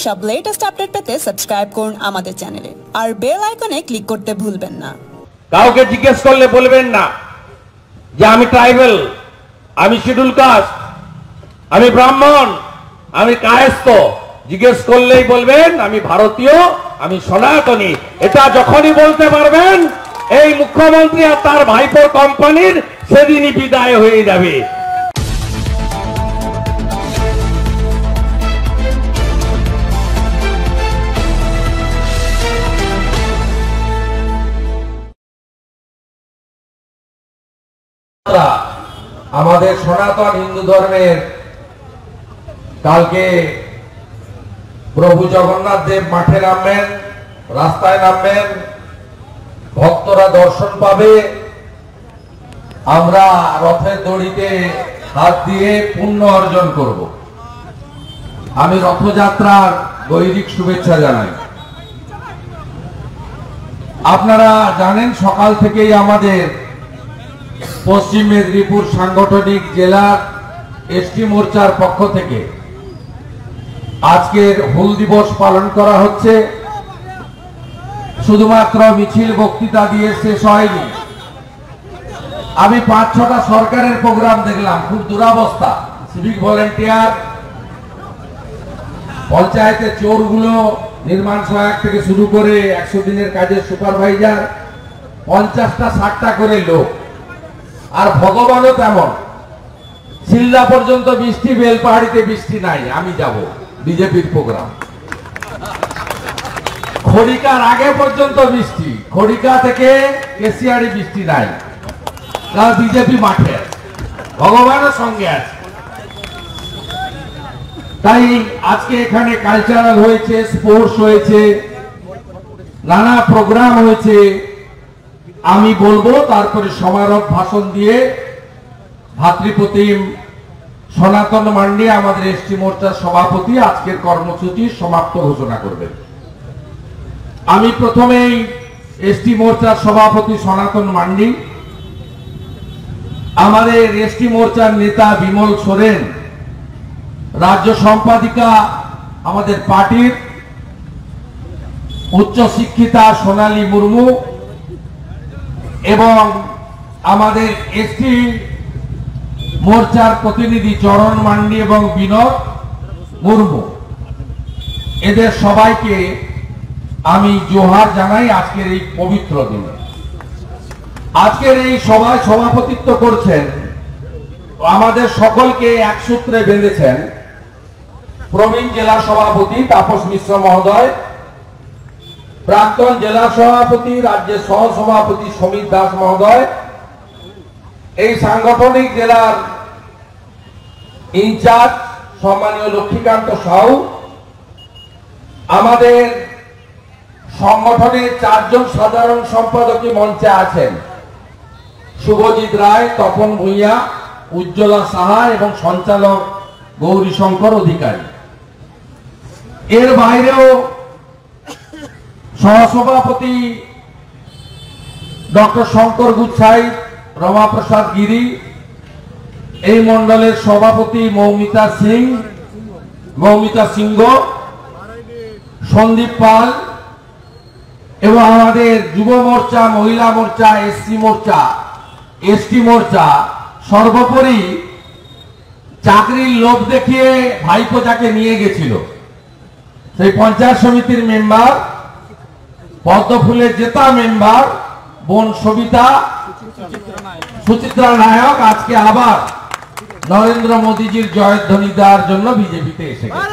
সব latest update পেতে subscribe করুন আমাদের চ্যানেলে আর বেল আইকনে ক্লিক করতে ভুলবেন না। কাউকে জিজ্ঞেস করলে বলবেন না যে আমি ট্রাইবাল, আমি শিডিউল কাস্ট, আমি ব্রাহ্মণ, আমি কায়স্থ। জিজ্ঞেস করলেই বলবেন আমি ভারতীয়, আমি সনাতনী। এটা যখনই বলতে পারবেন এই মুখ্যমন্ত্রী আর তার ভাইপোর কোম্পানির সেদিনই বিদায় হয়ে যাবে। আমাদের সনাতন হিন্দু ধর্মের কালকে প্রভু জগন্নাথ দেব মাঠে নামবেন, রাস্তায় নামবেন, ভক্তরা দর্শন পাবে। আমরা রথের দড়িতে হাত দিয়ে পুণ্য অর্জন করব। আমি রথযাত্রার গৈরিক শুভেচ্ছা জানাই। আপনারা জানেন সকাল থেকেই আমাদের পশ্চিম মেদিনীপুর সাংগঠনিক জেলার এসটি মোর্চার পক্ষ থেকে আজকের হুল দিবস পালন করা হচ্ছে। শুধুমাত্র মিছিল বক্তৃতা দিয়ে শেষ হয়নি। আমি 5-6টা সরকারের প্রোগ্রাম দেখলাম, খুব দুরাবস্থা। সিভিক ভলেন্টিয়ার, পঞ্চায়েতের চোরগুলো, নির্মাণ সহায়ক থেকে শুরু করে 100 দিনের কাজের সুপারভাইজার, 50টা 60টা করে লোক। আর ভগবানও তেমন। শিলদা পর্যন্ত বৃষ্টি, বেলপাহাড়িতে বৃষ্টি নাই। আমি যাব বিজেপির প্রোগ্রাম। খড়িকার আগে পর্যন্ত বৃষ্টি, খড়িকা থেকে কেশিয়ারি বৃষ্টি নাই। বিজেপি মাঠে, ভগবানও সঙ্গে আছে। তাই আজকে এখানে কালচারাল হয়েছে, স্পোর্টস হয়েছে, নানা প্রোগ্রাম হয়েছে। আমি বলবো, তারপরে সমারোহ ভাষণ দিয়ে ভাতৃপ্রতিম সনাতন মান্ডি, আমাদের এসটি মোর্চার সভাপতি, আজকের কর্মসূচি সমাপ্ত ঘোষণা করবেন। আমি প্রথমেই এসটি মোর্চার সভাপতি সনাতন মান্ডি, আমাদের এসটি মোর্চার নেতা বিমল সোরেন, রাজ্য সম্পাদিকা আমাদের পার্টির উচ্চশিক্ষিতা সোনালী মুর্মু, এবং আমাদের এসটি মোর্চার প্রতিনিধি চরণ মান্ডি এবং বিনোদ মুর্মু, এদের সবাইকে আমি জোহার জানাই আজকের এই পবিত্র দিনে। আজকের এই সভায় সভাপতিত্ব করছেন, আমাদের সকলকে এক সূত্রে বেঁধেছেন প্রবীণ জেলা সভাপতি তাপস মিশ্র মহোদয়, প্রাক্তন জেলা সভাপতি, রাজ্যের সহ সভাপতি সমীর দাস মহোদয়, এই সাংগঠনিক জেলার ইনচার্জ সম্মানীয় লক্ষ্মীকান্ত সাউ, আমাদের সংগঠনের 4 জন সাধারণ সম্পাদকই মঞ্চে আছেন, শুভজিৎ রায়, তপন ভূঁইয়া, উজ্জ্বলা সাহা এবং সঞ্চালক গৌরীশঙ্কর অধিকারী। এর বাইরেও সহসভাপতি ডক্টর শঙ্কর গুচ্ছাই, রমাপ্রসাদ গিরি, এই মন্ডলের সভাপতি মৌমিতা সিংহ, সন্দীপ পাল, এবং আমাদের যুব মোর্চা, মহিলা মোর্চা, এসটি মোর্চা, সর্বোপরি চাকরির লোভ দেখিয়ে ভাইপো যাকে নিয়ে গেছিল সেই পঞ্চায়েত সমিতির মেম্বার, পদ্মফুলের জেতা মেম্বার বোন সবিতা সুচিত্রা নায়ক, আজকে আবার নরেন্দ্র মোদীজির জয়ধ্বনি দেওয়ার জন্য বিজেপিতে এসে গেছে।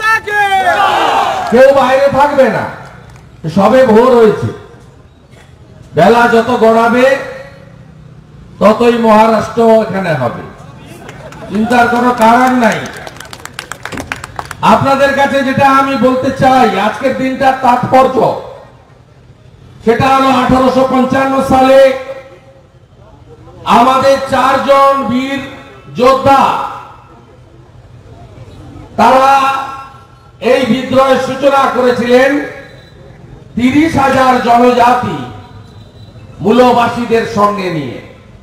কেউ বাইরে থাকবে না, সবে ভোর হয়েছে। বেলা যত গড়াবে ততই মহারাষ্ট্র এখানে হবে, চিন্তার কোনো কারণ নাই। আপনাদের কাছে যেটা আমি বলতে চাই, আজকের দিনটার তাৎপর্য সেটা হলো 1855 সালে আমাদের 4 জন বীর যোদ্ধা, তারা এই বিদ্রোহের সূচনা করেছিলেন 30,000 জনজাতি মূলবাসীদের সঙ্গে নিয়ে।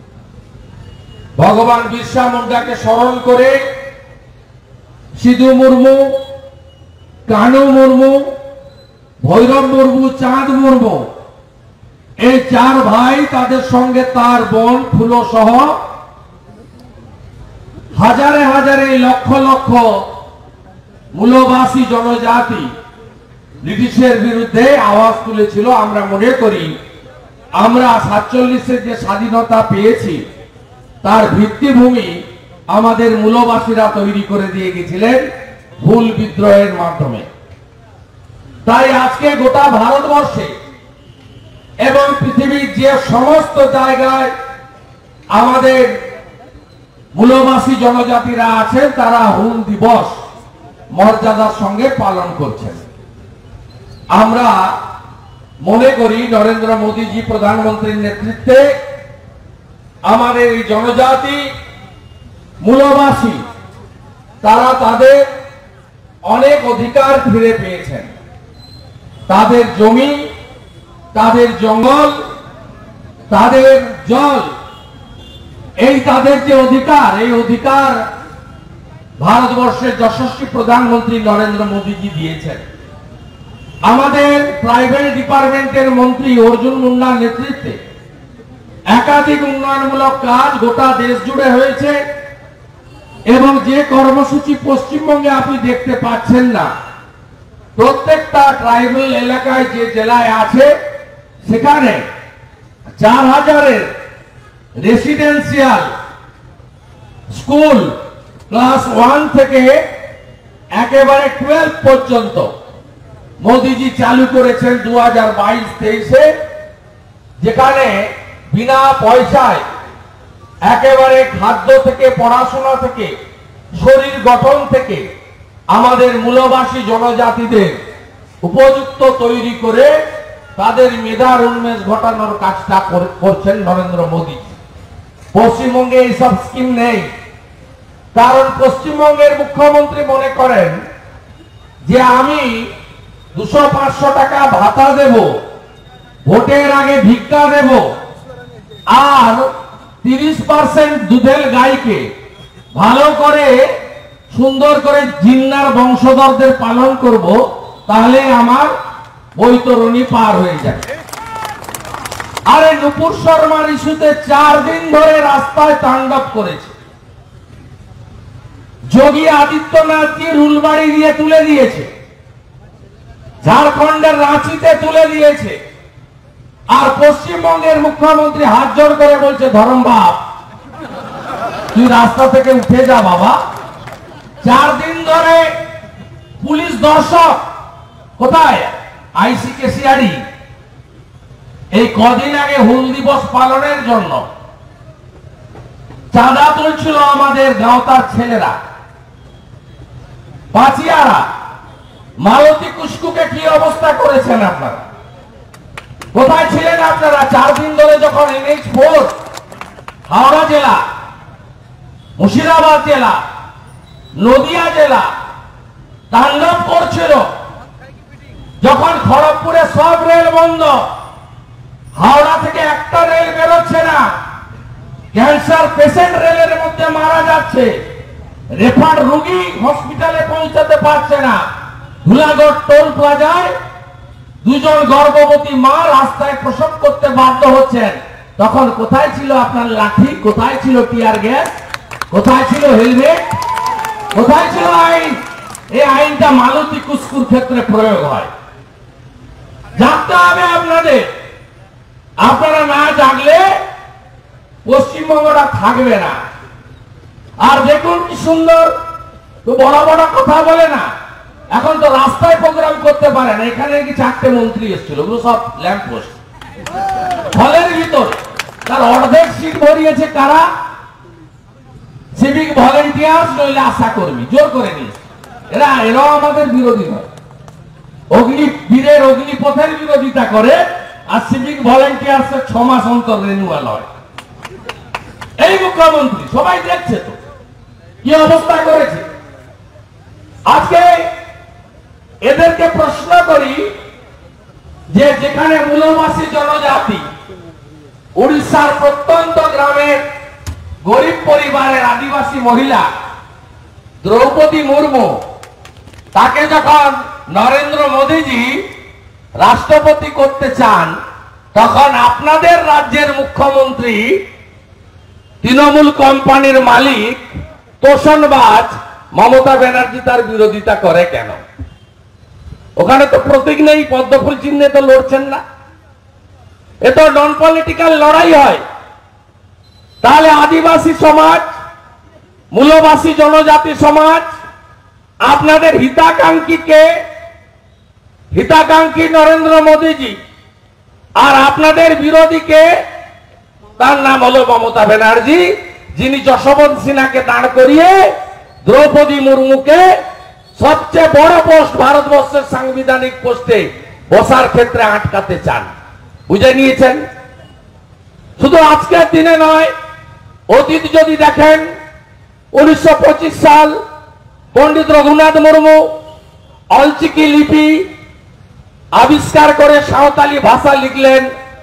ভগবান বিরসা মুন্ডাকে স্মরণ করে সিধু মুর্মু, কানু মুর্মু, ভৈরব মুর্মু, চাঁদ মুর্মু, এই চার ভাই, তাদের সঙ্গে তার বোন ফুলো সহ হাজারে হাজারে লক্ষ লক্ষ মূলবাসী জনজাতি ব্রিটিশের বিরুদ্ধে আওয়াজ তুলেছিল। আমরা মনে করি আমরা 47-এর যে স্বাধীনতা পেয়েছি তার ভিত্তিভূমি আমাদের মূলবাসীরা তৈরি করে দিয়ে গেছিলেন ভুল বিদ্রোহের মাধ্যমে। তাই আজকে গোটা ভারতবর্ষে এবং পৃথিবীর যে সমস্ত জায়গায় আমাদের মূলবাসী জনজাতিরা আছেন তারা হুল দিবস মর্যাদার সঙ্গে পালন করছেন। আমরা মনে করি নরেন্দ্র মোদীজি প্রধানমন্ত্রীর নেতৃত্বে আমাদের এই জনজাতি মূলবাসী তারা তাদের অনেক অধিকার ফিরে পেয়েছেন। তাদের জমি, তাদের জঙ্গল, তাদের জল, এই তাদের যে অধিকার, এই অধিকার ভারতবর্ষের যশস্বী প্রধানমন্ত্রী নরেন্দ্র মোদীজি দিয়েছেন। আমাদের ট্রাইবাল ডিপার্টমেন্টের মন্ত্রী অর্জুন মুন্ডার নেতৃত্বে একাধিক উন্নয়নমূলক কাজ গোটা দেশ জুড়ে হয়েছে এবং যে কর্মসূচি পশ্চিমবঙ্গে আপনি দেখতে পাচ্ছেন না, প্রত্যেকটা ট্রাইবাল এলাকায় যে জেলায় আছে সেখানে 4000-এর রেসিডেন্সিয়াল স্কুল ক্লাস 1 থেকে একেবারে 12 পর্যন্ত মোদীজি চালু করেছেন 2022-23-এ, যেখানে বিনা পয়সায় একেবারে খাদ্য থেকে, পড়াশোনা থেকে, শরীর গঠন থেকে আমাদের মূলবাসী জনজাতিদের উপযুক্ত তৈরি করে তাদের মেধার উন্মেষ ঘটানোর কাজটা করছেন নরেন্দ্র মোদী। পশ্চিমবঙ্গে এইসব স্কিম নেই, কারণ পশ্চিমবঙ্গের মুখ্যমন্ত্রী মনে করেন যে আমি 200-500 টাকা ভাতা দেব, ভোটের আগে ভিক্ষা দেব, আর 30% দুধের গাইকে ভালো করে সুন্দর করে জিন্নার বংশধরদের পালন করব, তাহলে আমার বৈতরণী পার হয়ে যাবে। আরে নুপুর শর্মার ইস্যুতে 4 দিন ধরে রাস্তায় তাণ্ডব করেছে। যোগী আদিত্যনাথজি রুলবাড়ি দিয়ে তুলে দিয়েছে, ঝাড়খণ্ডের রাঁচিতে তুলে দিয়েছে, আর পশ্চিমবঙ্গের মুখ্যমন্ত্রী হাত জোড় করে বলছে ধরম বাপ তুই রাস্তা থেকে উঠে যা বাবা। 4 দিন ধরে পুলিশ দর্শক কোথায়? আইসিকেসিআরি এই কদিন আগে হুল দিবস পালনের জন্য চাঁদা তুলছিল আমাদের গাঁওতার ছেলেরা, পাচিয়ারা। মালতী কুস্কুকে কি অবস্থা করেছেন আপনারা? কোথায় ছিলেন আপনারা 4 দিন ধরে যখন NH4 হাওড়া জেলা, মুর্শিদাবাদ জেলা, নদিয়া জেলা তাণ্ডব করছিল, যখন খড়গপুরে সব রেল বন্ধ, হাওড়া থেকে একটা রেল বেরোচ্ছে না, ক্যান্সার পেশেন্ট রেলের মধ্যে মারা যাচ্ছে, রেফার রোগী হসপিটালে পৌঁছাতে পারছে না, ধুলাগড় টোল প্লাজায় 2 জন গর্ভবতী মা রাস্তায় প্রসব করতে বাধ্য হচ্ছেন। তখন কোথায় ছিল আপনার লাঠি? কোথায় ছিল টিয়ার গ্যাস? কোথায় ছিল হেলমেট? কোথায় ছিল আইন? এই আইনটা মালতী কুস্কুর ক্ষেত্রে প্রয়োগ হয়। জানতে হবে আপনাদের, আপনারা না জাগলে পশ্চিমবঙ্গটা থাকবে না। আর দেখুন কি সুন্দর, তো বড় বড় কথা বলে না, এখন তো রাস্তায় প্রোগ্রাম করতে পারে না। এখানে কি 4টে মন্ত্রী এসেছিল, ওগুলো সব ল্যাম্প পোস্ট হলের ভিতর, তার অর্ধেক সিট ভরিয়েছে কারা? সিভিক ভলেন্টিয়ার্স নইলে আশা কর্মী, জোর করে নিয়েছে। এরাও আমাদের বিরোধী নয়, বীরের অগ্নিপথের বিরোধিতা করে, আর সিভিক ভলেন্টিয়ার্স 6 মাস অন্তর রিনিউয়াল হয়। এই মুখ্যমন্ত্রী সবাই দেখছে তো কি অবস্থা করেছে। আজকে এদেরকে প্রশ্ন করি যে যেখানে মূলবাসী জনজাতি, উড়িষ্যার প্রত্যন্ত গ্রামের গরিব পরিবারের আদিবাসী মহিলা দ্রৌপদী মুর্মু, তাকে যখন নরেন্দ্র মোদীজি রাষ্ট্রপতি করতে চান, তখন আপনাদের রাজ্যের মুখ্যমন্ত্রী তৃণমূল কোম্পানির মালিক তোষণবাজ মমতা ব্যানার্জি তার বিরোধিতা করে কেন? ওখানে তো প্রতীক নেই, পদ্মফুল চিহ্নে তো লড়ছেন না, এ তো নন পলিটিক্যাল লড়াই হয়। তাহলে আদিবাসী সমাজ, মূলবাসী জনজাতি সমাজ, আপনাদের হিতাকাঙ্ক্ষী কে? হিতাকাঙ্ক্ষী নরেন্দ্র মোদীজি। আর আপনাদের বিরোধী কে? তার নাম হলো মমতা ব্যানার্জি, যিনি যশবন্ত সিনহাকে দাঁড় করিয়ে দ্রৌপদী মুর্মুকে সবচেয়ে বড় পোস্ট, ভারতবর্ষের সাংবিধানিক পোস্টে বসার ক্ষেত্রে আটকাতে চান। বুঝে নিয়েছেন? শুধু আজকের দিনে নয়, অতীত যদি দেখেন, 1925 সাল পণ্ডিত রঘুনাথ মুর্মু অলচিকি লিপি আবিষ্কার করে সাঁওতালি ভাষা লিখলেন।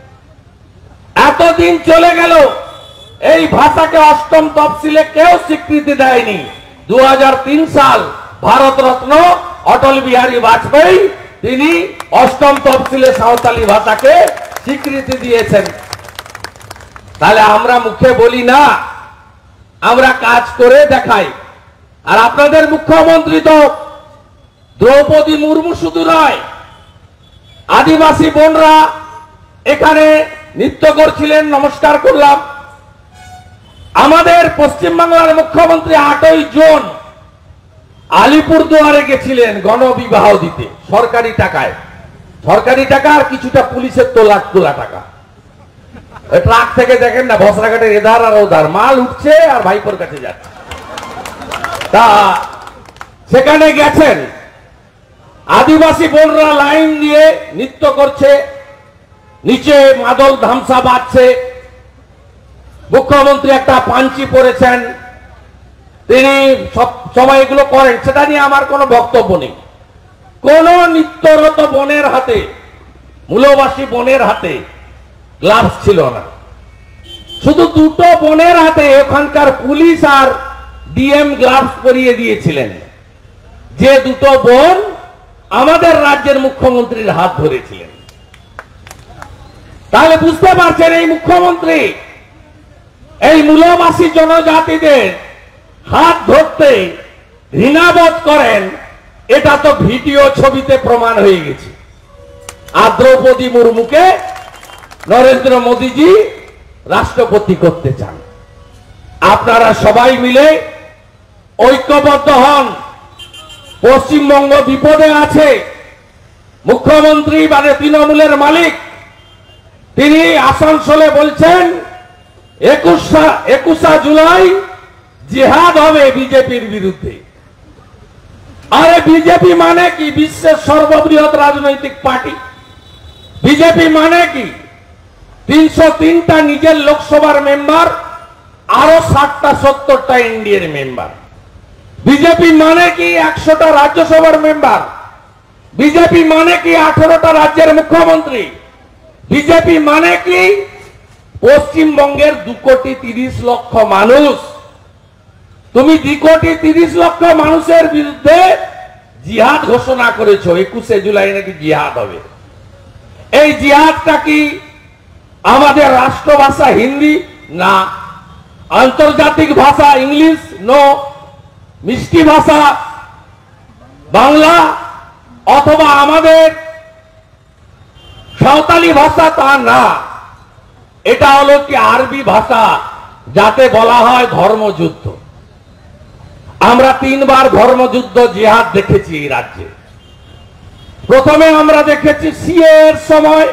এতদিন চলে গেল, এই ভাষাকে অষ্টম তফসিলে কেউ স্বীকৃতি দেয়নি। 2003 সাল ভারতরত্ন অটল বিহারী বাজপেয়ী তিনি অষ্টম তফসিলে সাঁওতালি ভাষাকে স্বীকৃতি দিয়েছেন। তাহলে আমরা মুখে বলি না, আমরা কাজ করে দেখাই। আর আপনাদের মুখ্যমন্ত্রী তো দ্রৌপদী মুর্মু শুধু নয়, আদিবাসী বোনরা এখানে নৃত্য করছিলেন, নমস্কার করলাম। আমাদের পশ্চিমবাংলার মুখ্যমন্ত্রী 8ই জুন আলিপুরদুয়ারে গেছিলেন গণবিবাহ দিতে, সরকারি টাকায়। সরকারি টাকা আর কিছুটা পুলিশের তোলা টাকা। ট্রাক থেকে দেখেন না, বসরাঘাটের এধার আর ওধার মাল উঠছে আর ভাইপোর কাছে যাচ্ছে। তা সেখানে গেছেন, আদিবাসী বোনরা লাইন দিয়ে নৃত্য করছে, নিচে মাদল ধামসা বাজছে। মুখ্যমন্ত্রী একটা পাঞ্চি পরেছেন, তিনি সব সময় এগুলো করেন, সেটা নিয়ে আমার কোনো বক্তব্য নেই। কোন নিত্যরত বোনের হাতে, মূলবাসী বোনের হাতে গ্লাভস ছিল না। শুধু দুটো বোনের হাতে ওখানকার পুলিশ আর ডিএম গ্লাভস পরিয়ে দিয়েছিলেন, যে দুটো বোন আমাদের রাজ্যের মুখ্যমন্ত্রীর হাত ধরেছিলেন। তাহলে বুঝতে পারছেন, এই মুখ্যমন্ত্রী এই মূলবাসী জনজাতিদের হাত ধরতে ঘৃণাবোধ করেন, এটা তো ভিডিও ছবিতে প্রমাণ হয়ে গেছে। আর দ্রৌপদী মুর্মুকে নরেন্দ্র মোদীজি রাষ্ট্রপতি করতে চান। আপনারা সবাই মিলে ঐক্যবদ্ধ হন। পশ্চিমবঙ্গ বিপদে আছে। মুখ্যমন্ত্রী মানে তৃণমূলের মালিক, তিনি আসানসোলে বলছেন 21 জুলাই জিহাদ হবে বিজেপির বিরুদ্ধে। আরে বিজেপি মানে কি? বিশ্বের সর্ববৃহৎ রাজনৈতিক পার্টি। বিজেপি মানে কি? 303টা নিজের লোকসভার মেম্বার, আরো 60টা 70টা এনডিএর মেম্বার। বিজেপি মানে কি? 100টা রাজ্যসভার মেম্বার। বিজেপি মানে কি? 18টা রাজ্যের মুখ্যমন্ত্রী। বিজেপি মানে কি? পশ্চিমবঙ্গের 2,30,00,000 মানুষ। তুমি 2,30,00,000 মানুষের বিরুদ্ধে জিহাদ ঘোষণা করেছো। 21 জুলাই নাকি জিহাদ হবে। এই জিহাদটা কি আমাদের রাষ্ট্রভাষা হিন্দি? না। আন্তর্জাতিক ভাষা ইংলিশ? নো। মিষ্টি ভাষা বাংলা অথবা আমাদের সাঁওতালি ভাষা? তা না। এটা হলো কি আরবি ভাষা, যাতে বলা হয় ধর্মযুদ্ধ। আমরা 3 বার ধর্মযুদ্ধ জিহাদ দেখেছি এই রাজ্যে। প্রথমে আমরা দেখেছি সিএ এর সময়,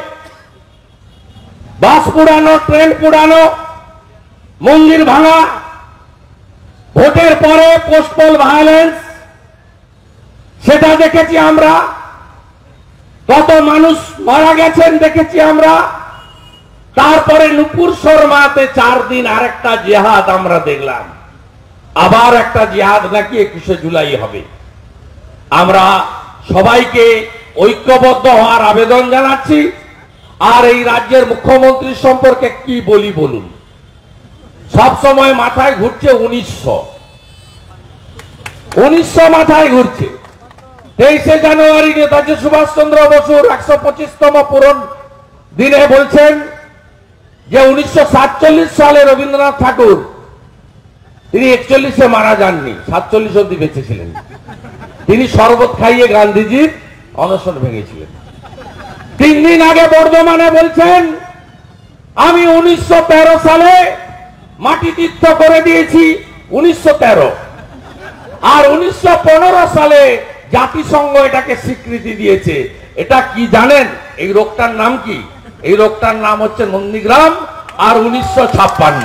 বাস পুড়ানো, ট্রেন পুড়ানো, মন্দির ভাঙা। ভোটের পরে পোস্টাল ভায়োলেন্স, সেটা দেখেছি আমরা। কত মানুষ মারা গেছেন দেখেছি আমরা। তারপরে নুপুর শর্মাতে 4 দিন আরেকটা জিহাদ আমরা দেখলাম। আবার একটা জিহাদ নাকি 21 জুলাই হবে। আমরা সবাইকে ঐক্যবদ্ধ হওয়ার আবেদন জানাচ্ছি। আর এই রাজ্যের মুখ্যমন্ত্রী সম্পর্কে কি বলি বলুন? সব সময় মাথায় ঘুরছে 1900 মাথায় ঘুরছে। 23শে জানুয়ারি নেতাজি সুভাষচন্দ্র বসুর 125তম পূরণ দিনে বলছেন যে 1947 সালে রবীন্দ্রনাথ ঠাকুর, তিনি 41-এ মারা যাননি, 47 অব্দি বেঁচে ছিলেন, তিনি শরবত খাইয়ে গান্ধীজির অনশন ভেঙেছিলেন। 3 দিন আগে বর্ধমানে বলছেন আমি 1913 সালে মাটি তীর্থ করে দিয়েছি, 1913, আর 1915 সালে জাতিসংঘ এটাকে স্বীকৃতি দিয়েছে। এটা কি জানেন? এই রোগটার নাম কি? এই রোগটার নাম হচ্ছে নন্দীগ্রাম, আর 1956,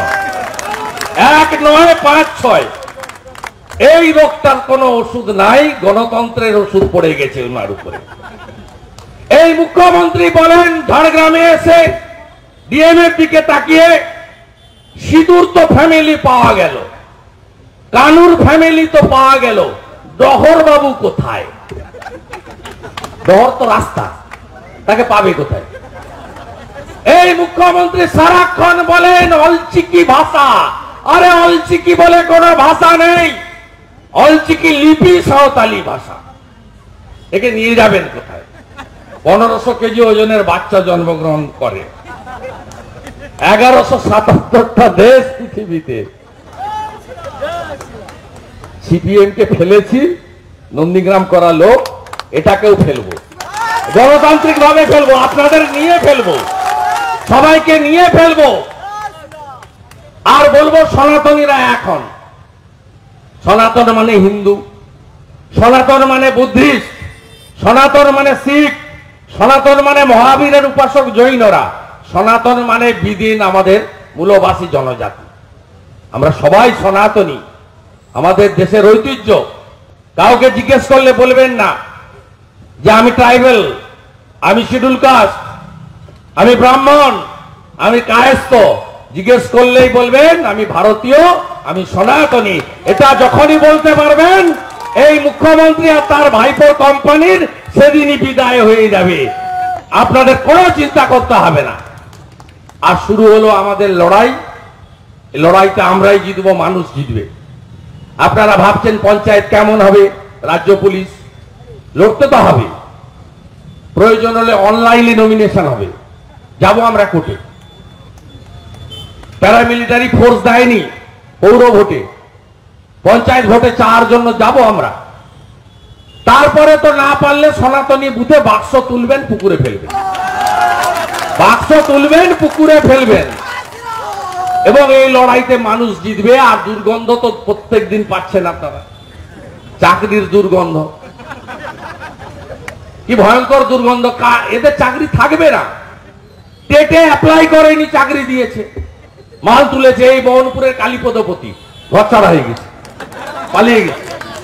1956। এই রোগটার কোনো ওষুধ নাই, গণতন্ত্রের ওষুধ পড়ে গেছে ওনার উপরে। এই মুখ্যমন্ত্রী বলেন ঝাড়গ্রামে এসে ডিএম এর দিকে তাকিয়ে সিঁদুর তো ফ্যামিলি পাওয়া গেল, কানুর ফ্যামিলি তো পাওয়া গেল, ডহর বাবু কোথায়? ডহর তো রাস্তা, তাকে পাবে কোথায়? এই মুখ্যমন্ত্রী সারাক্ষণ বলেন অলচিকি ভাষা। আরে অলচিকি বলে কোনো ভাষা নেই, অলচিকি লিপি সাঁওতালি ভাষা। একে নিয়ে যাবেন কোথায়? 1500 কেজি ওজনের বাচ্চা জন্মগ্রহণ করে, 1177টা দেশ পৃথিবীতে। সিপিএম কে ফেলেছি, নন্দীগ্রাম করা লোক, এটাকেও ফেলবো, গণতান্ত্রিক ভাবে ফেলবো, আপনাদের নিয়ে ফেলবো, সবাইকে নিয়ে ফেলবো। আর বলবো সনাতনীরা এখন, সনাতন মানে হিন্দু, সনাতন মানে বুদ্ধিস্ট, সনাতন মানে শিখ, সনাতন মানে মহাবীরের উপাসক জৈনরা, সনাতন মানে বিদিন আমাদের মূলবাসী জনজাতি। আমরা সবাই সনাতনী, আমাদের দেশের ঐতিহ্য। কাউকে জিজ্ঞেস করলে বলবেন না যে আমি ট্রাইবেল, আমি শিডিউল কাস্ট, আমি ব্রাহ্মণ, আমি কায়স্থ। জিজ্ঞেস করলেই বলবেন আমি ভারতীয়, আমি সনাতনী। এটা যখনই বলতে পারবেন এই মুখ্যমন্ত্রী আর তার ভাইপোর কোম্পানির সেদিনই বিদায় হয়ে যাবে, আপনাদের কোনো চিন্তা করতে হবে না। আর শুরু হলো আমাদের লড়াই। এই লড়াইতে আমরাই জিতবো, মানুষ জিতবে। আপনারা ভাবছেন পঞ্চায়েত কেমন হবে, রাজ্য পুলিশ, লড়তে তো হবে। প্রয়োজন হলে অনলাইনে নমিনেশন হবে, যাব আমরা কোর্টে। প্যারামিলিটারি ফোর্স দেয়নি পৌর ভোটে, পঞ্চায়েত ভোটে চাওয়ার জন্য যাব আমরা। তারপরে তো না পারলে সনাতনী বুথে বাক্স তুলবেন, পুকুরে ফেলবেন, বাক্স তুলবেন, পুকুরে ফেলবেন। এবং এই লড়াইতে মানুষ জিতবে। আর দুর্গন্ধ তো প্রত্যেক দিন পাচ্ছেন আপনারা, চাকরির দুর্গন্ধ, কি ভয়ঙ্কর দুর্গন্ধ। এদের চাকরি থাকবে না, টেটে অ্যাপ্লাই করেনি, চাকরি দিয়েছে, মাল তুলেছে। এই মোহনপুরের কালীপদপতি ঘরছাড়া হয়ে গেছে, পালিয়ে গেছে।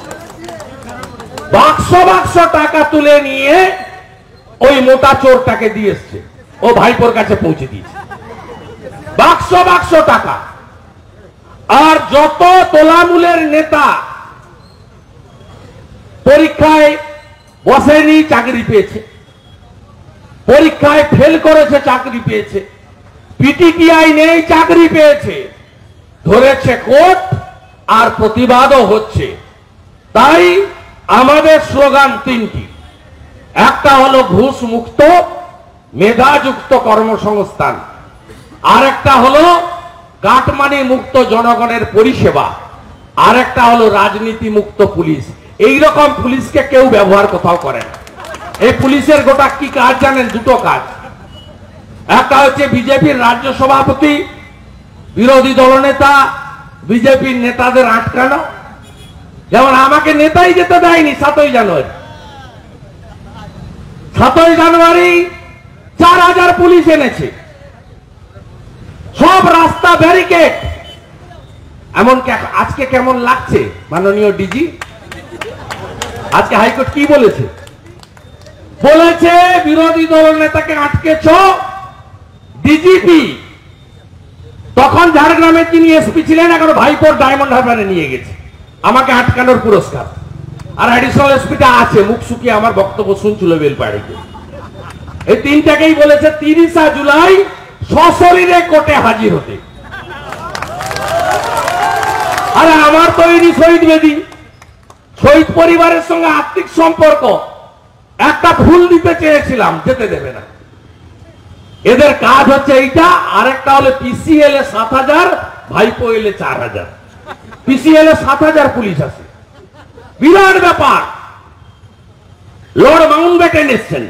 বাক্স বাক্স টাকা তুলে নিয়ে ওই মোটা চোরটাকে দিয়ে এসছে, ও ভাইপোর কাছে পৌঁছে দিয়েছে, বাক্স বাক্স টাকা। আর যত তোলামূলের নেতা পরীক্ষায় বসেনি, চাকরি পেয়েছে, পরীক্ষায় ফেল করেছে, চাকরি পেয়েছে, পিটিটিআই নেই, চাকরি পেয়েছে, ধরেছে কোর্ট, আর প্রতিবাদও হচ্ছে। তাই আমাদের স্লোগান 3টি। একটা হলো ঘুষ মুক্ত মেধাযুক্ত কর্মসংস্থান, আর একটা হলো কাটমানি মুক্ত জনগণের পরিষেবা, আর একটা হলো রাজনীতি মুক্ত পুলিশ। এইরকম পুলিশকে কেউ ব্যবহার কোথাও করে না। এই পুলিশের গোটা কি কাজ জানেন? দুটো কাজ। একটা হচ্ছে বিজেপির রাজ্য সভাপতি, বিরোধী দলনেতা, বিজেপির নেতাদের আটকানো। যেমন আমাকে নেতাই যেতে দেয়নি 7ই জানুয়ারি। 7ই জানুয়ারি 4000 পুলিশ এনেছে, সব রাস্তা ব্যারিকেড। এমন আজকে কেমন লাগছে মাননীয় ডিজি? আজকে হাইকোর্ট কি বলেছে? বলেছে বিরোধী দল নেতাকে আটকেছ ডিজিপি। তখন ঝাড়গ্রামের যিনি এসপি ছিলেন, এখন ভাইপোর ডায়মন্ড হারবারে নিয়ে গেছে, আমাকে আটকানোর পুরস্কার। আর অ্যাডিশনাল এসপিটা আছে, মুখ শুকিয়ে আমার বক্তব্য শুনছিল বেলপাড়িতে। এই তিনটাকেই বলেছে 30 জুলাই সশরীরে কোর্টে হাজির হতে। আরে আমার তৈরি শহীদ বেদি, শহীদ পরিবারের সঙ্গে আর্থিক সম্পর্ক, একটা ফুল দিতে চেয়েছিলাম, যেতে দেবে না। এদের কাজ হচ্ছে এইটা। আরেকটা হলে পিসিএল এ 7,000, ভাইপো এলে 4,000। পিসিএল এ 7,000 পুলিশ আছে, বিরাট ব্যাপার। লর্ড মাউন্টব্যাটেন এসছেন,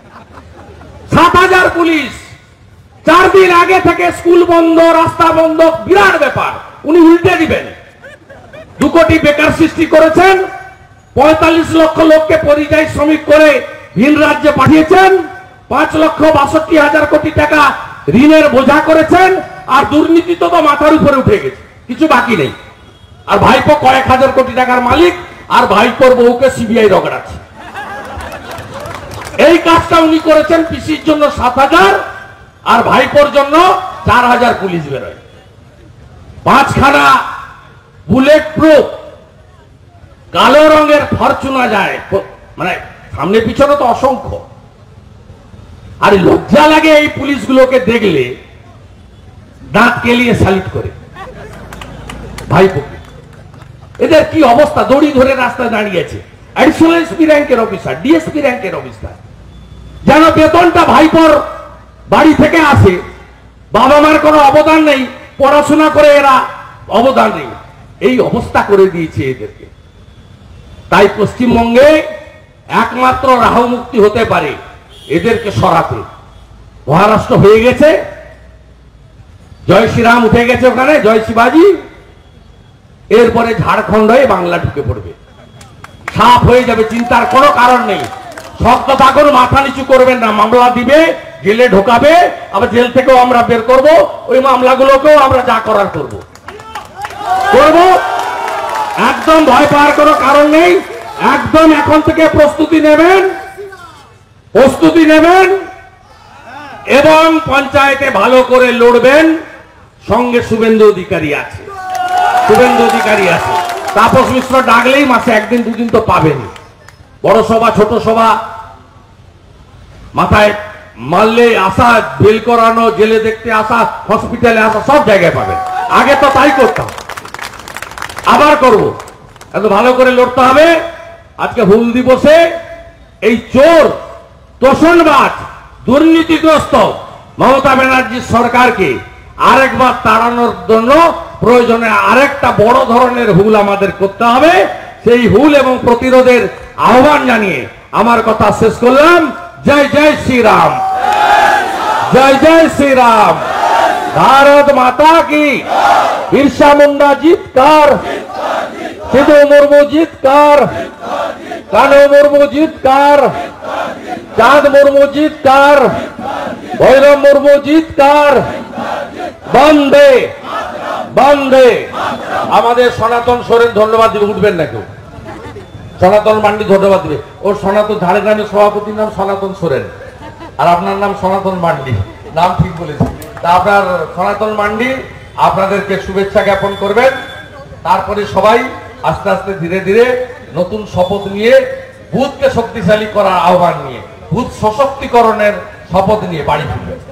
7,000 পুলিশ। 4 দিন আগে থেকে স্কুল বন্ধ, রাস্তা বন্ধ, বিরাট ব্যাপার। উনি উল্টে দিবেন। 2 কোটি বেকার সৃষ্টি করেছেন, 45 লক্ষ লোককে পরিযায়ী শ্রমিক করে ভিন রাজ্যে পাঠিয়েছেন, 5,62,000 কোটি টাকা ঋণের বোঝা করেছেন, আর দুর্নীতি তো মাথার উপরে উঠে গেছে, কিছু বাকি নেই। আর ভাইপো কয়েক হাজার কোটি টাকার মালিক, আর ভাইপোর বউকে সিবিআই রগড়াচ্ছে। এই কাজটা উনি করেছেন। পিসির জন্য 7,000 আর ভাইপোর জন্য 4,000 পুলিশ বেরোয়। 5খানা বুলেট প্রুফ কালো রঙের ফরচুনা যায়, মানে সামনে পিছনে তো অসংখ্য। আর লজ্জা লাগে এই পুলিশগুলোকে দেখলে, দাঁত কেলিয়ে স্যালুট করে ভাইপোকে। এদের কি অবস্থা, দড়ি ধরে রাস্তায় দাঁড়িয়েছে। অ্যাডিশনাল এসপি র্যাঙ্কের অফিসার, ডিএসপি র্যাঙ্কের অফিসার, যেন বেতনটা ভাইপোর বাড়ি থেকে আসে। বাবা মার কোনো অবদান নেই, পড়াশোনা করে এরা অবদান নেই, এই অবস্থা করে দিয়েছে এদেরকে। তাই পশ্চিমবঙ্গে একমাত্র রাহু মুক্তি হতে পারে এদেরকে সরাতে। মহারাষ্ট্র হয়ে গেছে, জয় শ্রীরাম উঠে গেছে ওখানে, জয় শিবাজি। এরপরে ঝাড়খণ্ড হয়ে বাংলা ঢুকে পড়বে, সাফ হয়ে যাবে, চিন্তার কোনো কারণ নেই। শক্ত থাকুন, মাথা নিচু করবেন না। মামলা দিবে, জেলে ঢোকাবে, আবার জেল থেকেও আমরা বের করব, ওই মামলাগুলোকেও আমরা যা করার করব। একদম ভয় পাওয়ার কোনো কারণ নেই। একদম এখন থেকে প্রস্তুতি নেবেন এবং পঞ্চায়েতে ভালো করে লড়বেন। সঙ্গে শুভেন্দু অধিকারী আছে, তাপস মিশ্র ডাকলেই মাসে 1 দিন 2 দিন তো পাবেন। বড় সভা ছোট সভা মাথায় মারলে আসা, বেল করানো, জেলে দেখতে আসা, হসপিটালে আসা, সব জায়গায় পাবেন। আগে তো তাই করতাম, আবার করব। এত ভালো করে লড়তে হবে। আজকে হুল দিবসে এই চোর, তোষণবাজ, দুর্নীতিগ্রস্ত মমতা ব্যানার্জির সরকারকে আরেকবার তাড়ানোর জন্য প্রয়োজনে আরেকটা বড় ধরনের হুল আমাদের করতে হবে। সেই হুল এবং প্রতিরোধের আহ্বান জানিয়ে আমার কথা শেষ করলাম। জয় জয় শ্রীরাম, জয় জয় শ্রীরাম, ভারত মাতা কি, বিরসা মুন্ডা জিতকার, সিধু মুর্মু জিতকার, কানু মুর্মু জিতকার, চাঁদ মুর্মু জিতকার, ভৈরব মুর্মু জিতকার। বন্দে বন্দে। আমাদের সনাতন সোরেন ধন্যবাদ দিবে, উঠবেন না কেউ। সনাতন মান্ডি ধন্যবাদ দিবে। ওর সনাতন ঝাড়গ্রামের সভাপতির নাম সনাতন সোরেন, আর আপনার নাম সনাতন মান্ডি, নাম ঠিক বলেছি। তা আপনার সনাতন মান্ডি আপনাদেরকে শুভেচ্ছা জ্ঞাপন করবেন। তারপরে সবাই আস্তে আস্তে ধীরে ধীরে নতুন শপথ নিয়ে, বুথকে শক্তিশালী করার আহ্বান নিয়ে, বুথ সশক্তিকরণের শপথ নিয়ে বাড়ি ফিরবেন।